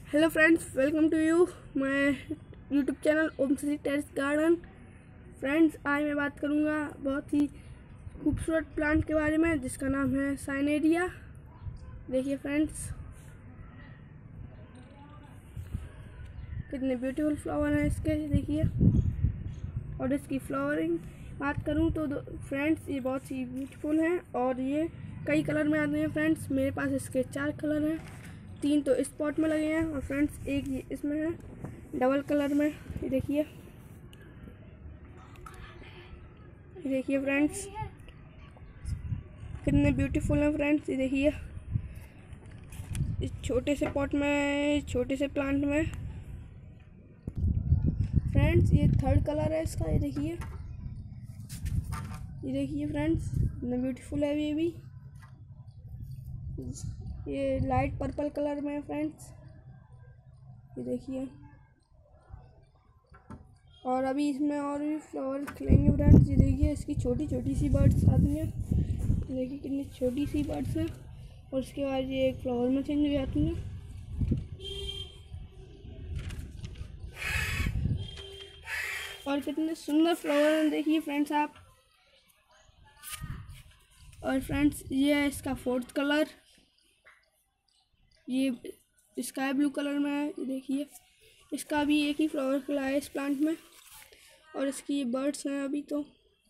Hello friends, welcome to you my YouTube channel Om Shri terrace garden. Friends, आज मैं बात करूंगा बहुत ही खूबसूरत प्लांट के बारे में जिसका नाम है साइनेरिया। देखिए फ्रेंड्स, कितने ब्यूटीफुल फ्लावर हैं इसके, देखिए। और इसकी फ्लावरिंग बात करूं तो फ्रेंड्स ये बहुत ही ब्यूटीफुल हैं और ये कई कलर में आते हैं। फ्रेंड्स, मेरे पास इसके 4 कलर हैं, 3 तो इस पॉट में लगे हैं और फ्रेंड्स एक ये इसमें है डबल कलर में। ये देखिए, फ्रेंड्स कितने ब्यूटीफुल हैं। फ्रेंड्स ये देखिए, इस छोटे से पॉट में, छोटे से प्लांट में फ्रेंड्स ये 3rd कलर है इसका। ये देखिए, फ्रेंड्स कितना ब्यूटीफुल है ये भी। ये लाइट पर्पल कलर में है फ्रेंड्स, ये देखिए। और अभी इसमें और भी फ्लावर खिलेंगे फ्रेंड्स। ये देखिए, इसकी छोटी छोटी सी बर्ड्स आती हैं, देखिए कितनी छोटी सी बर्ड्स हैं। और उसके बाद ये एक फ्लावर में चेंज हो जाती हैं। और कितने सुंदर फ्लावर हैं, देखिए फ्रेंड्स आप। और फ्रेंड्स ये है इसका 4th कलर, ये स्काई ब्लू कलर में है। ये देखिए, इसका भी एक ही फ्लावर खिला है इस प्लांट में। और इसकी ये बर्ड्स हैं अभी तो।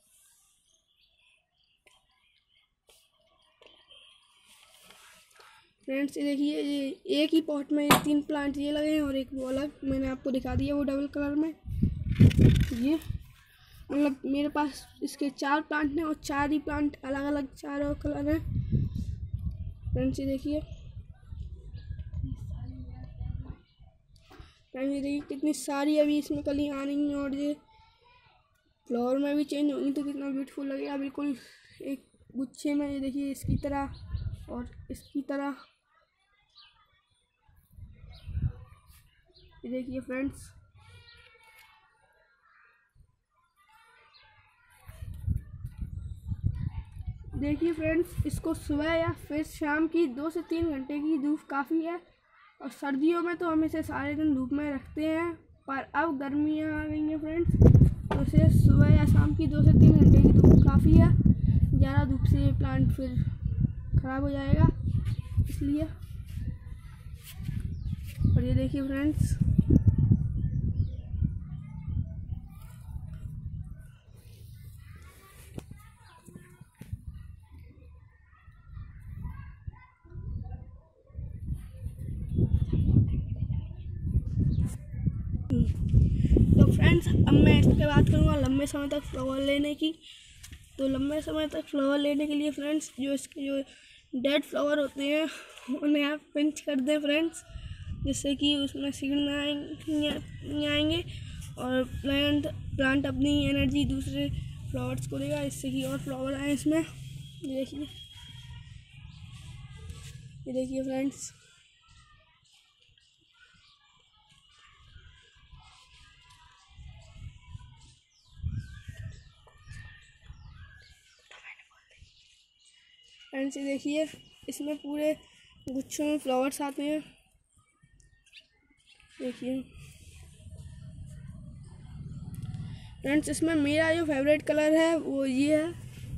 फ्रेंड्स ये देखिए, ये एक ही पॉट में 3 प्लांट ये लगे हैं और एक वो अलग मैंने आपको दिखा दिया, वो डबल कलर में। ये मतलब मेरे पास इसके 4 प्लांट हैं और 4 ही प्लांट अलग अलग 4 और कलर हैं। फ्रेंड्स ये देखिए, ये देखिए कितनी सारी अभी इसमें कलियां आ रही हैं और ये फ्लावर में भी चेंज होंगी तो कितना ब्यूटीफुल लगेगा, बिल्कुल एक गुच्छे में। ये देखिए इसकी तरह और इसकी तरह। ये देखिए फ्रेंड्स, देखिए फ्रेंड्स, इसको सुबह या फिर शाम की 2 से 3 घंटे की धूप काफ़ी है। और सर्दियों में तो हम इसे सारे दिन धूप में रखते हैं, पर अब गर्मियाँ आ गई हैं फ्रेंड्स, तो इसे सुबह या शाम की 2 से 3 घंटे की धूप काफ़ी है। ज़्यादा धूप से प्लांट फिर ख़राब हो जाएगा, इसलिए। और ये देखिए फ्रेंड्स, तो फ्रेंड्स अब मैं इसके बात करूँगा लंबे समय तक फ्लावर लेने की। तो लंबे समय तक फ्लावर लेने के लिए फ्रेंड्स जो इसके जो डेड फ्लावर होते हैं उन्हें आप पिंच कर दें फ्रेंड्स, जिससे कि उसमें सीड नहीं आएंगे और प्लांट अपनी एनर्जी दूसरे फ्लावर्स को देगा, इससे कि और फ्लावर आए इसमें। ये देखिए फ्रेंड्स, ये देखिए इसमें पूरे गुच्छों में फ्लावर्स आते हैं। देखिए फ्रेंड्स, इसमें मेरा जो फेवरेट कलर है वो ये है।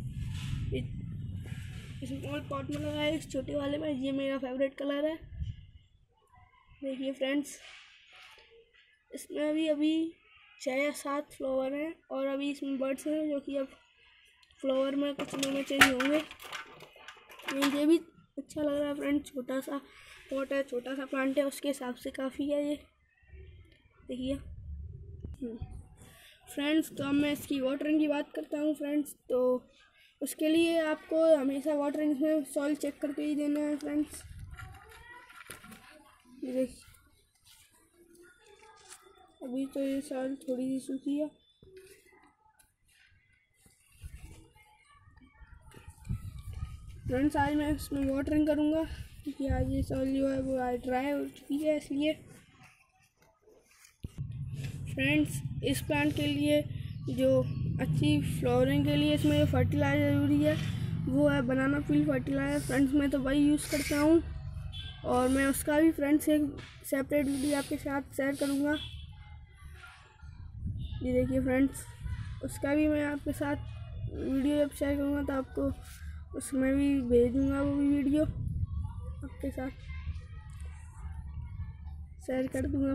स्मॉल पॉट में लगा है, इस छोटे वाले में, ये मेरा फेवरेट कलर है। देखिए फ्रेंड्स, इसमें अभी 6 या 7 फ्लावर हैं और अभी इसमें बर्ड्स हैं जो कि अब फ्लावर में कुछ में चेंज होंगे। ये भी अच्छा लग रहा है फ्रेंड्स, छोटा सा पॉट है, छोटा सा प्लांट है, उसके हिसाब से काफ़ी है ये। देखिए फ्रेंड्स, तो अब मैं इसकी वाटरिंग की बात करता हूँ फ्रेंड्स। तो उसके लिए आपको हमेशा वाटरिंग में सॉइल चेक करके ही देना है फ्रेंड्स। ये देखिए, अभी तो ये सॉइल थोड़ी सी सूखी है। फ्रेंड्स, आज मैं इसमें वाटरिंग करूँगा क्योंकि आज ये सॉइल जो है वो आज ड्राई हो चुकी है, इसलिए। फ्रेंड्स, इस प्लांट के लिए जो अच्छी फ्लावरिंग के लिए इसमें जो फर्टिलाइज़र ज़रूरी है वो है बनाना पील फर्टिलाइज़र। फ्रेंड्स, मैं तो वही यूज़ करता हूँ। और मैं उसका भी फ्रेंड्स एक सेपरेट वीडियो आपके साथ शेयर करूँगा। ये देखिए फ्रेंड्स, उसका भी मैं आपके साथ वीडियो जब शेयर करूँगा तो आपको उसमें भी भेज दूँगा, वो भी वीडियो आपके साथ शेयर कर दूँगा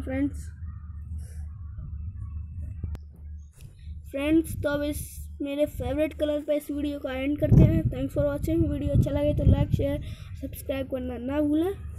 फ्रेंड्स। तो अब इस मेरे फेवरेट कलर पे इस वीडियो का एंड करते हैं। Thanks for watching. वीडियो अच्छा लगे तो लाइक शेयर सब्सक्राइब करना ना भूलें।